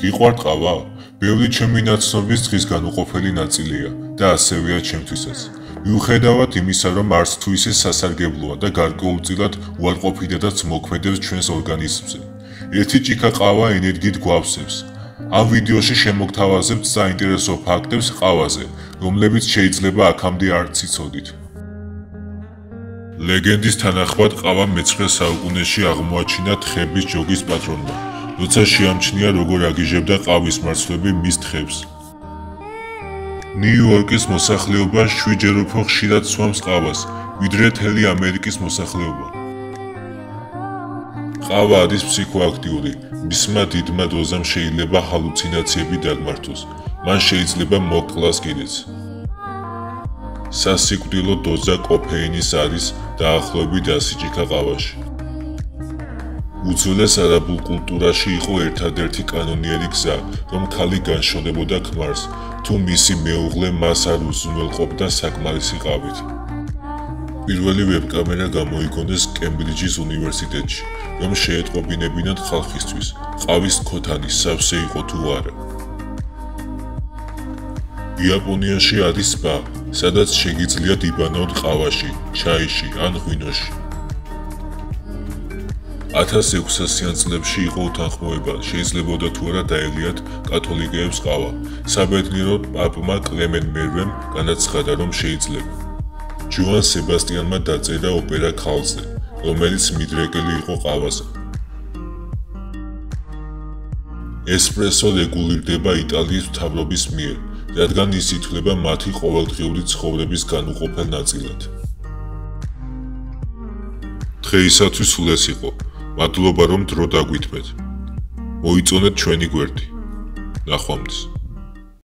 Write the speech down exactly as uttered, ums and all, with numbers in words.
გიყვართ ყავა? ბევრი ჩემი ნაცნობის დღის განუყოფელი ნაწილია და ასევეა ჩემთვისაც. მიუხედავად იმისა, რომ არც თუ ისე სასარგებლოა და გარკვეულწილად უარყოფითადაც მოქმედებს ჩვენს ორგანიზმზე. ერთი ჭიქა ყავა ენერგიით გვავსებს. ამ ვიდეოში შემოგთავაზებთ საინტერესო ფაქტებს ყავაზე, რომლებიც შეიძლება აქამდე არ ციცოდით. ლეგენდის თანახმად ყავა მეცხრე საუკუნეში აღმოაჩინა თხების ჯოგის პატრონმა, როცა შეამჩნია როგორ აგიჟებდა ყავის მარცვლები მის თხებს. ნიუ-იორკის მოსახლეობა შვიდჯერ უფრო ხშირად სვამს ყავას, ვიდრე მთელი ამერიკის მოსახლეობა. ყავა არის ფსიქოაქტიური, მისმა დიდმა დოზამ შეიძლება ჰალუცინაციები დაგმართოს, მან შეიძლება მოკლას კიდეც. სასიკვდილო დოზა კოფეინის არის დაახლოებით ასი ჭიქა ყავაში. უძველეს არაბულ კულტურაში იყო ერთადერთი კანონიერი გზა, რომ ქალი განშორებოდა ქმარს, თუ მისი მეუღლე მას არ უზრუნველყოფდა საკმარისი ყავით. პირველი ვებკამერა გამოიგონეს კემბრიჯის უნივერსიტეტში, რომ შეეტყობინებინათ ხალხისთვის, ყავის ქოთანი სავსე იყო თუ არა. იაპონიაში არის სპა, სადაც შეგიძლიათ იბანაოთ ყავაში, ჩაიში ან ღვინოში. ათას ექვსასიან წლებში იყო უთანხმოება, შეიძლებოდა თუ არა დაელიათ კათოლიკეებს ყავა. საბედნიეროდ პაპმა კლემენ მერვემ განაცხადა, რომ შეიძლება. ჯოან სებასტიანმა დაწერა ოპერა ქალზე, რომელიც მიდრეკილი იყო ყავაზე. ესპრესო რეგულირდება იტალიის მთავრობის მიერ, რადგან ის ითვლება მათი ყოველდღიური ცხოვრების განუყოფელ ნაწილად. დღეისათვის სულ ეს იყო. მადლობა რომ დრო დაგვითმეთ. მოიწონეთ ჩვენი გვერდი. ნახვამდის.